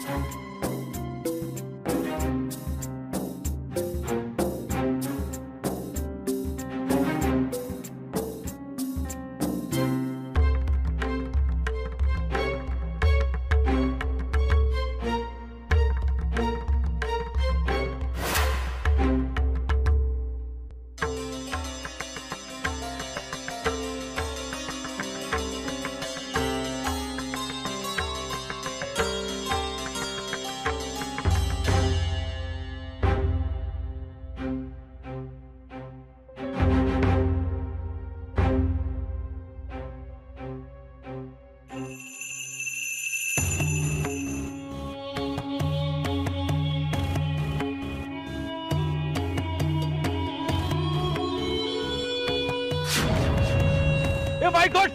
My God,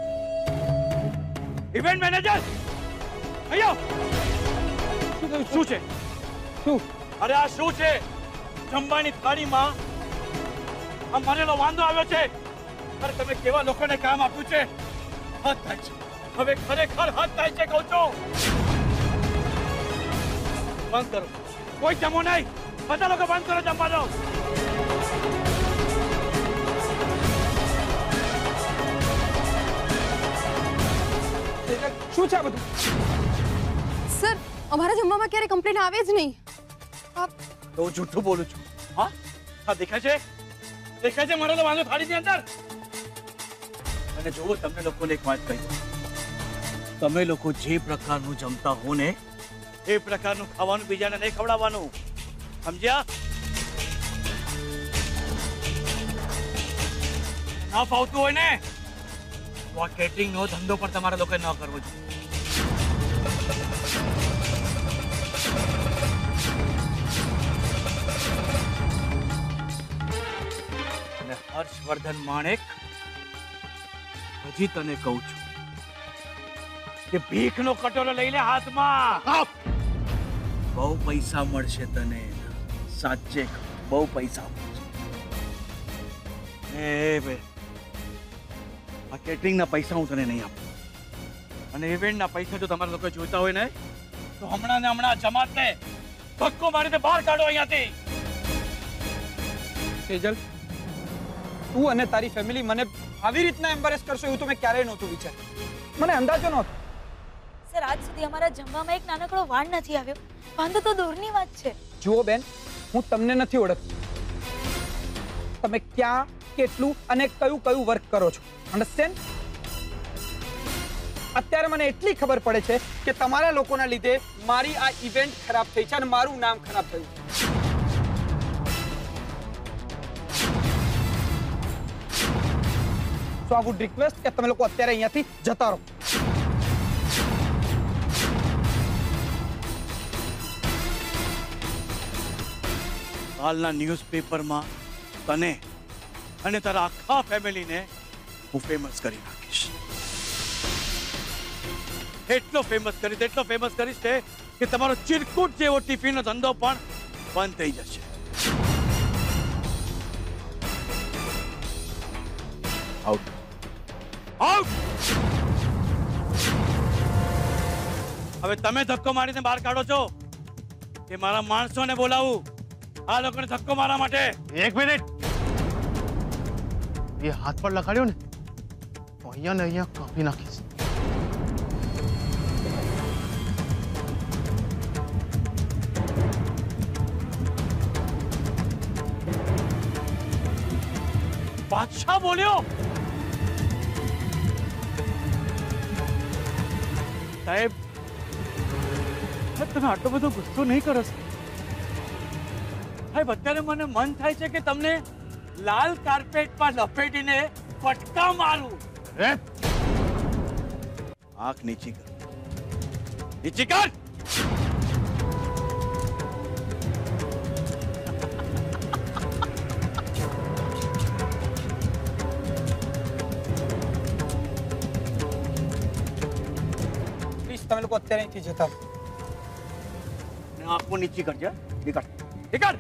event manager अयो શું છે? શું? અરે આ શું છે? જમવાની થાળીમાં આ મરેલો વાંદો આવ્યો છે. અરે તમે કેવા લોકોને કામ આપ્યું છે? હદ થાય છે, હવે ખરેખર હદ થાય છે કહું છું. બંધ કરો, કોઈ જમો નહીં, બધા લોકો બંધ કરો જમવાનો. શું છે આ બધું? સર, અમારા જમવામાં ક્યારે કમ્પ્લેન આવે જ નહીં. તો જૂઠું બોલું છું. હા હા, દેખાય છે, દેખાય છે મારો તો વાંધો થાળીની અંદર. અને જો તમને લોકોને એક વાત કહી, તમે લોકો જે પ્રકારનું જમતા હો ને એ પ્રકારનું ખાવાનું બીજાને નહીં ખવડાવવાનું, સમજ્યા? ના ફાવતું હોય ને તો આ કેટરિંગ નો ધંધો પણ તમારા લોકોએ ન કરવો જોઈએ. અને હર્ષવર્ધન માણેક, હજી તને કહું છું કે ભીખનો કટોરો લઈ લે હાથમાં. બહુ પૈસા મળશે તને, સાચે બહુ પૈસા મળશે. આ કેટરિંગના પૈસા હું તને નહીં આપું, અને ઇવેન્ટના પૈસા જો તમારા લોકો જોઈતા હોય ને તો હમણાં ને હમણાં જમાતને ધક્કો મારીને બહાર કાઢો અહીંયાથી. સેજલ, તું અને તારી ફેમિલી મને આવી રીતના એમ્બેરેસ કરશો એવું તો મેં ક્યારેય નહોતું વિચાર્યું. મને અંદાજો નહોતો. સર, આજ સુધી અમારા જમવામાં એક નાનકડો વાળ નથી આવ્યો. વાંધો તો દૂરની વાત છે. જુઓ બેન, હું તમને નથી ઓળખતી. તમે ક્યાં, કેટલું અને કયું કયું વર્ક કરો છો, અન્ડરસ્ટેન્ડ? અત્યારે મને એટલી ખબર પડે છે કે તમારા લોકોના લીધે મારી આ ઇવેન્ટ ખરાબ થઈ છે અને મારું નામ ખરાબ થયું છે. સો આઈ વુડ રિક્વેસ્ટ કે તમે લોકો અત્યારે અહીંયાથી જતા રહો. હાલના ન્યૂઝપેપરમાં તને અને તારા આખા ફેમિલીને હું ફેમસ કરી નાખીશ. એટલો ફેમસ કરીશ કે તમારો ચિરકુટ જેવો ટિફિનનો ધંધો પણ બંધ થઈ જશે. Out out. હવે તમે ધક્કો મારીને બહાર કાઢો છો કે મારા માણસોને બોલાવું આ લોકોને ધક્કો મારવા માટે? એક મિનિટ, એ હાથ પર લગાડ્યો ને તો અહીંયા ને અહીંયા કાપી નાખીશ. બાદશાહ બોલ્યો? સાહેબ, તમે આટલો બધો ગુસ્સો નહીં કરો. સાહેબ, અત્યારે મને મન થાય છે કે તમને લાલ કાર્પેટ પર લપેટીને ફટકા મારું. આંખ નીચી કર, નીચી કર. પ્લીઝ તમે લોકો અત્યારે અહીંથી જતા રહો. આંખો નીચી કરજે. નીકળ નીકળ.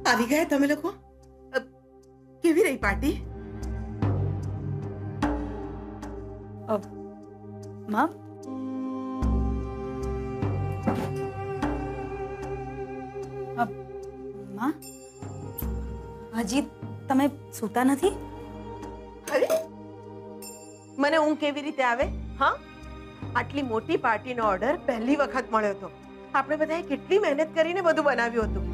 આવી ગયા તમે લોકો? કેવી રહી પાર્ટી? માં માં હજી તમે સૂતા નથી? અરે મને ઊંઘ કેવી રીતે આવે? હા, આટલી મોટી પાર્ટીનો ઓર્ડર પહેલી વખત મળ્યો હતો. આપણે બધાએ કેટલી મહેનત કરીને બધું બનાવ્યું હતું.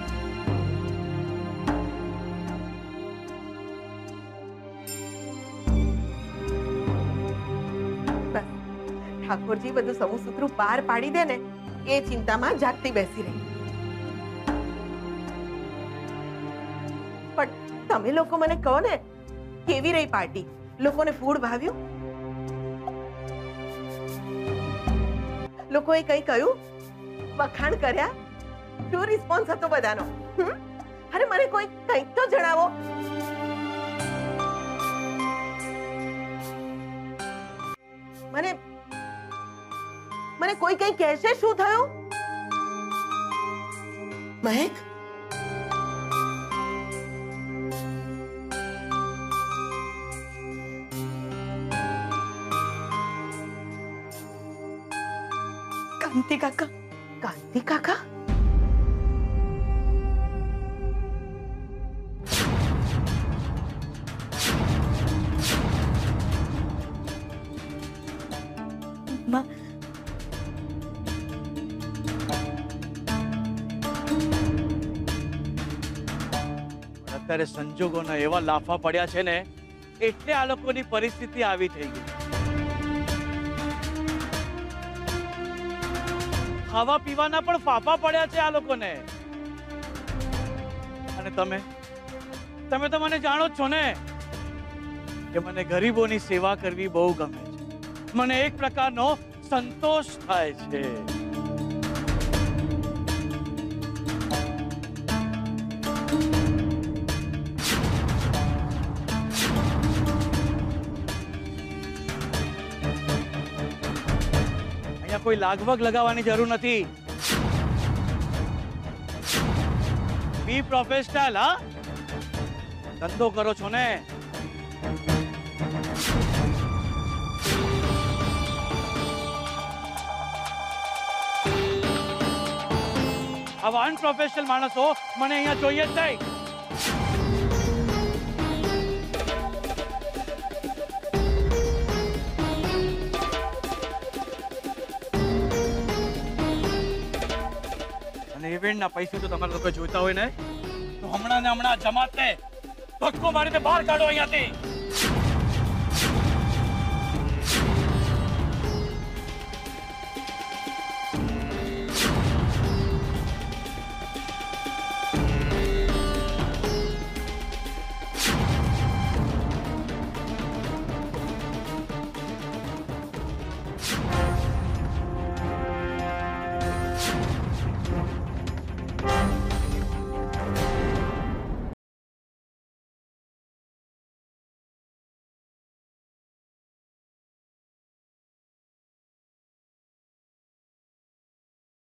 બસ ઠાકોરજી બધું સમૂહ પાર પાડી દે ને એ ચિંતામાં જાગતી બેસી રહી. પણ તમે લોકો મને કહો ને, કેવી રહી પાર્ટી? લોકોને ફૂડ ભાવ્યું? લોકોએ કઈ કહ્યું? વખાણ કર્યા? શું રિસ્પોન્સ હતો બધાનો? અરે મને કોઈ કંઈક તો જણાવો. મને કોઈ કંઈ કહેશે શું થયું? મહેક, કાંતિ કાકા. કાંતિ કાકા? માં અત્યારે સંજોગોના એવા લાફા પડ્યા છે ને, એટલે આ લોકોની પરિસ્થિતિ આવી થઈ ગઈ. ખાવા પીવાના પણ ફાફા પડ્યા છે આ લોકોને. અને તમે તો મને જાણો જ છો ને કે મને ગરીબોની સેવા કરવી બહુ ગમે છે. મને એક પ્રકારનો સંતોષ થાય છે. કોઈ લાગવગ લગાવવાની જરૂર નથી. Be professional. હા, ધંધો કરો છો ને. આવા અનપ્રોફેશનલ માણસો મને અહીંયા જોઈએ જ નહીં. ઇવેન્ટના પૈસા તો તમારે લોકો જોઈતા હોય ને, તો હમણાં ને હમણાં જમાતને ધક્કો મારીને બહાર કાઢો અહીંયાથી.